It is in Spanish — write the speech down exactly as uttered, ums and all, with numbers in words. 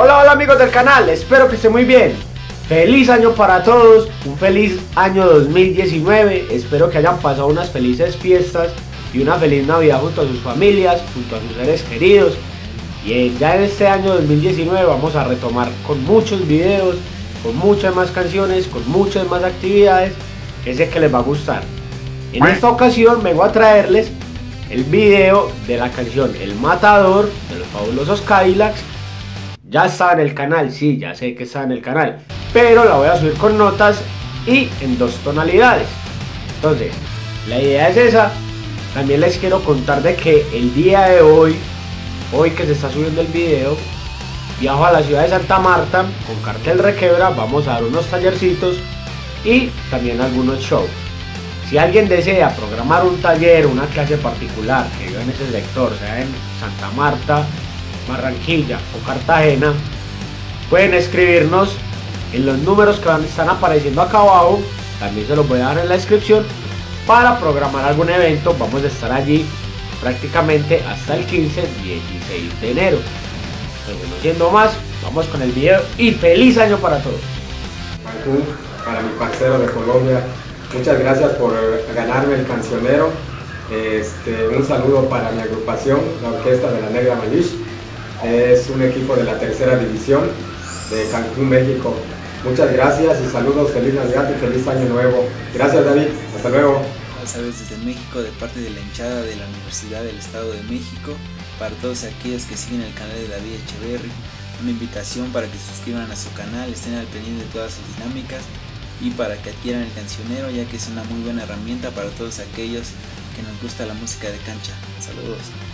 Hola, hola amigos del canal, espero que estén muy bien. Feliz año para todos, un feliz año dos mil diecinueve. Espero que hayan pasado unas felices fiestas y una feliz Navidad junto a sus familias, junto a sus seres queridos. Y ya en este año dos mil diecinueve vamos a retomar con muchos videos, con muchas más canciones, con muchas más actividades que sé que les va a gustar. En esta ocasión vengo a traerles el video de la canción El Matador de los Fabulosos Cadillacs. Ya está en el canal, sí, ya sé que está en el canal, pero la voy a subir con notas y en dos tonalidades. Entonces, la idea es esa. También les quiero contar de que el día de hoy, hoy que se está subiendo el video, viajo a la ciudad de Santa Marta con Cartel Requebra. Vamos a dar unos tallercitos y también algunos shows. Si alguien desea programar un taller, una clase particular que viva en ese sector, sea en Santa Marta, Barranquilla o Cartagena, pueden escribirnos en los números que van, están apareciendo acá abajo. También se los voy a dar en la descripción para programar algún evento. Vamos a estar allí prácticamente hasta el quince dieciséis de enero. Entonces, no siendo más, vamos con el video y feliz año para todos. Cancún, para mi parcero de Colombia, muchas gracias por ganarme el cancionero. Este, un saludo para mi agrupación, la Orquesta de la Negra Malish. Es un equipo de la tercera división de Cancún, México. Muchas gracias y saludos, feliz Navidad y feliz año nuevo. Gracias, David, hasta luego. Sabes, desde México, de parte de la hinchada de la Universidad del Estado de México, para todos aquellos que siguen el canal de David Echeverry, una invitación para que se suscriban a su canal, estén al pendiente de todas sus dinámicas y para que adquieran el cancionero, ya que es una muy buena herramienta para todos aquellos que nos gusta la música de cancha. Saludos.